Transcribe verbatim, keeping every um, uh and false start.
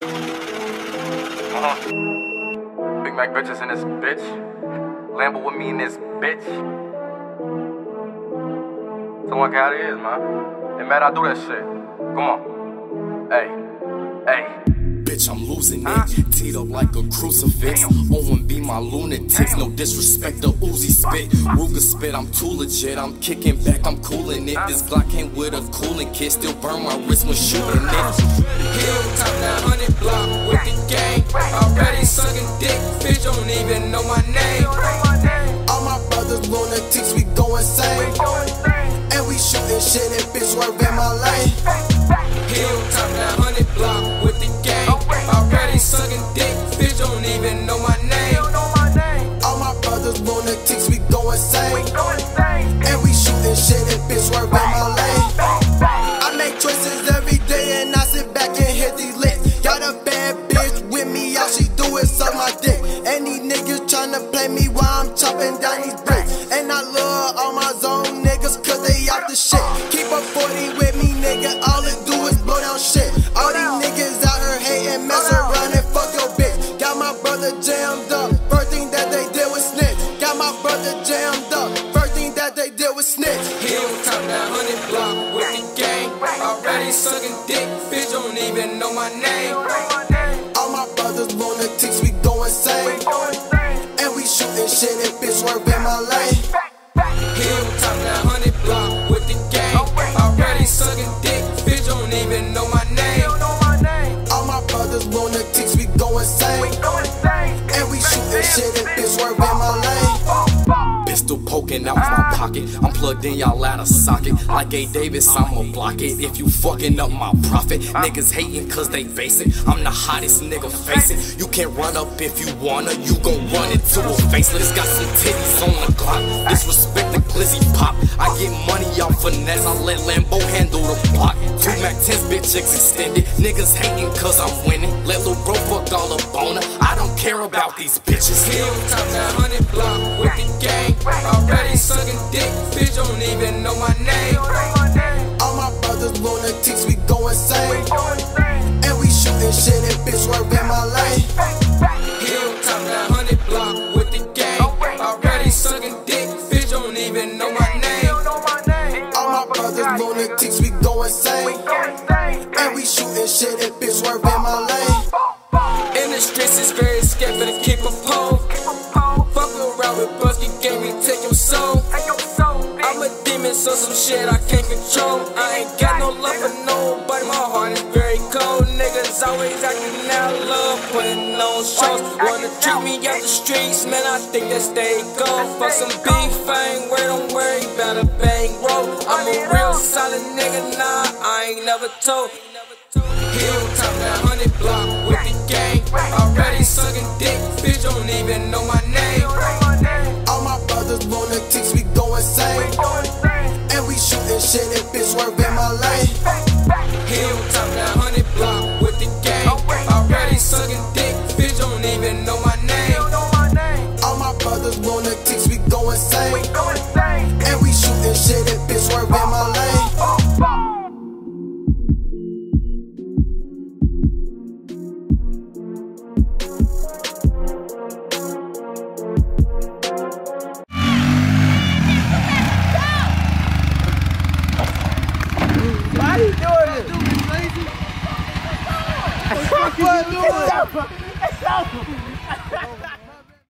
Uh-huh. Big Mac bitches in this bitch. Lambo with me in this bitch. Tell like how it is, man. Hey, man, I do that shit. Come on. Hey. Hey. Bitch, I'm losing it, teed up like a crucifix. Owen be my lunatics, no disrespect to Uzi spit. Ruger spit, I'm too legit, I'm kicking back, I'm cooling it. This Glock came with a cooling kit, still burn my wrist when shooting it. Hill top nine hundred block with the gang, already sucking dick, bitch don't even know my name. All my brothers lunatics, we go insane, and we shooting shit and bitch swerving my lane. Hill top nine hundred block with the gang, already sucking dick, bitch don't even know my name. All my brothers lunatics, we go insane, and we shooting shit and bitch swerving my lane. I make choices every day and I sit back and hit these licks. Got a bad bitch with me, all she do is suck my dick. And these niggas tryna play me while I'm chopping down these bricks. And I love all my zone niggas cause they out the shit. Keep a forty with me, nigga, all it do is blow down shit. All these niggas out here hating, mess around and fuck your bitch. Got my brother jammed up, first thing that they did was snitch. Got my brother jammed up, first thing that they did was snitch. Hill top nine hundred block with the gang, already sucking dick, bitch don't even know my name. All my brothers lunatics, we go insane, and we shooting shit and bitch swerving my lane. Hill top nine hundred block with the gang, already sucking dick, bitch don't even know my name. All my brothers lunatics, we go insane, and we shooting shit and bitch swerving my lane. Pistol poking out my pocket, I'm plugged in y'all out of socket. Like A. Davis, I'ma block it if you fucking up my profit. Niggas hating cause they basic, I'm the hottest nigga, face it. You can't run up if you wanna, you gon' run into a faceless. Got some titties on the clock, disrespect the glizzy pop. I get money off finesse, I let Lambo handle the block. Two Mac tens, bitch chicks extended, niggas hating cause I'm winning. Let lil' bro fuck all up on her, I don't care about these bitches. Hill top nine hundred block with the gang, already sucking dick, bitch don't even know my name. All my brothers lunatics, we go insane, and we shooting shit and bitch swerving my lane. Hill top nine hundred block with the gang, already sucking dick, bitch don't even know my name. All my brothers lunatics, we go insane, and we shooting shit and bitch swerving my lane. In the streets it's very scary to keep a pole. Fuck around with Busky, gave me take your soul. I'm a demon, so some shit I can't control. I ain't got no love for nobody, my heart is very cold. Niggas always acting out of love, putting on shows. Wanna treat me out the streets, man, I think that they go. Fuck some beef, I ain't worried, don't worry about a bang roll. I'm a real solid nigga, nah, I ain't never told. Hill top nine hundred block with the gang, already sucking dick, bitch don't even know my name. All my brothers lunatics, we go insane, and we shooting shit and bitch swerving my lane. Hill top nine hundred block with the gang, already sucking dick, bitch don't even know my name. All my brothers lunatics, we go insane, and we shooting shit and bitch swerving my lane. Why are you doing this? What are you doing? It's over. It's over.